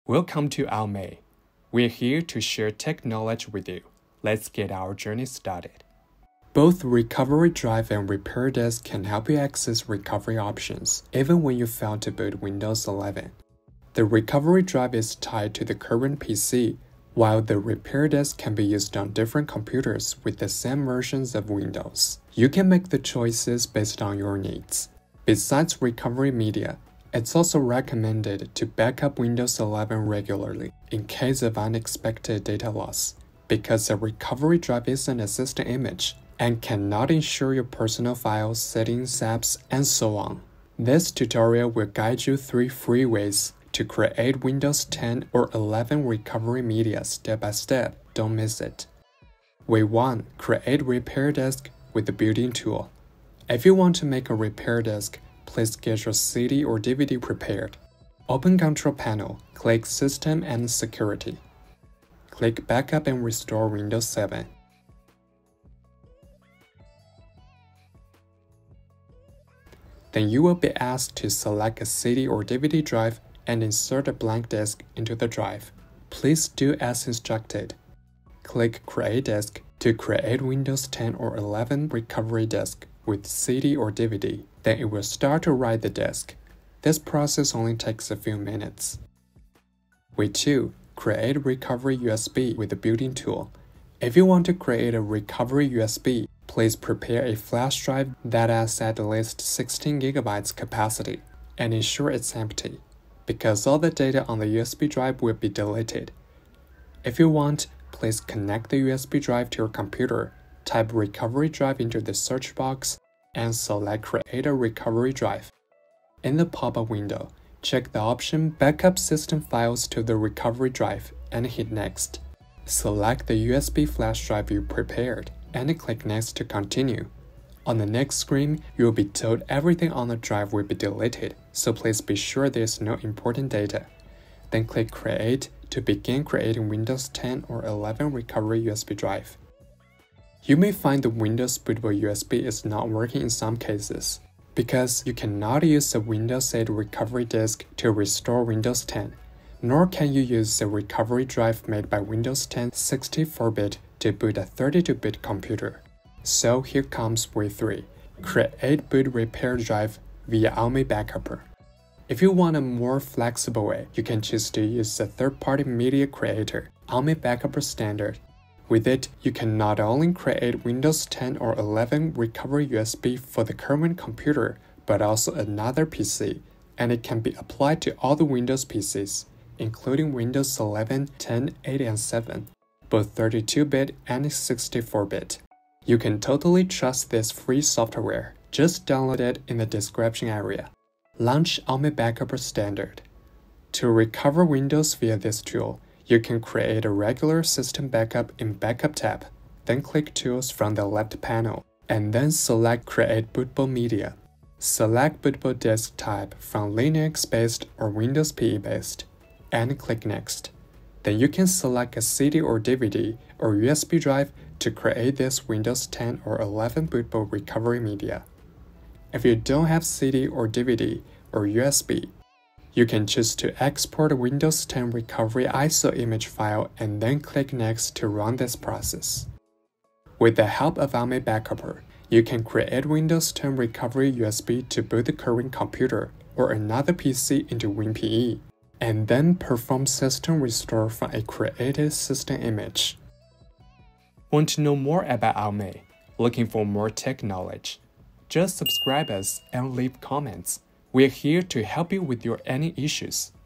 Welcome to AOMEI. We're here to share tech knowledge with you. Let's get our journey started. Both recovery drive and repair disk can help you access recovery options, even when you fail to boot Windows 11. The recovery drive is tied to the current PC, while the repair disk can be used on different computers with the same versions of Windows. You can make the choices based on your needs. Besides recovery media, it's also recommended to back up Windows 11 regularly in case of unexpected data loss, because a recovery drive is an system image and cannot ensure your personal files, settings, apps, and so on. This tutorial will guide you through 3 ways to create Windows 10 or 11 recovery media step by step. Don't miss it. Way 1. Create repair disk with the built-in tool. If you want to make a repair disk, please get your CD or DVD prepared. Open Control Panel, click System and Security. Click Backup and Restore Windows 7. Then you will be asked to select a CD or DVD drive and insert a blank disk into the drive. Please do as instructed. Click Create Disk to create Windows 10 or 11 recovery disk with CD or DVD. Then it will start to write the disk. This process only takes a few minutes. Way 2. Create recovery USB with the built-in tool. If you want to create a recovery USB, please prepare a flash drive that has at least 16 GB capacity and ensure it's empty, because all the data on the USB drive will be deleted. If you want, please connect the USB drive to your computer, type recovery drive into the search box, and select Create a Recovery Drive. In the pop-up window, check the option Backup System Files to the recovery drive and hit Next. Select the USB flash drive you prepared and click Next to continue. On the next screen, you will be told everything on the drive will be deleted, so please be sure there's no important data. Then click Create to begin creating Windows 10 or 11 recovery USB drive. You may find the Windows bootable USB is not working in some cases, because you cannot use a Windows 8 recovery disk to restore Windows 10, nor can you use a recovery drive made by Windows 10 64-bit to boot a 32-bit computer. So here comes way 3. Create boot repair drive via AOMEI Backupper. If you want a more flexible way, you can choose to use a third-party media creator, AOMEI Backupper Standard. With it, you can not only create Windows 10 or 11 recovery USB for the current computer, but also another PC, and it can be applied to all the Windows PCs, including Windows 11, 10, 8, and 7, both 32-bit and 64-bit. You can totally trust this free software. Just download it in the description area. Launch AOMEI Backupper Standard. To recover Windows via this tool, you can create a regular system backup in Backup tab, then click Tools from the left panel, and then select Create Bootable Media. Select Bootable Disk Type from Linux-based or Windows PE-based, and click Next. Then you can select a CD or DVD or USB drive to create this Windows 10 or 11 bootable recovery media. If you don't have CD or DVD or USB, you can choose to export a Windows 10 recovery ISO image file and then click Next to run this process. With the help of AOMEI Backupper, you can create Windows 10 recovery USB to boot the current computer or another PC into WinPE, and then perform system restore from a created system image. Want to know more about AOMEI? Looking for more tech knowledge? Just subscribe us and leave comments. We're here to help you with your any issues.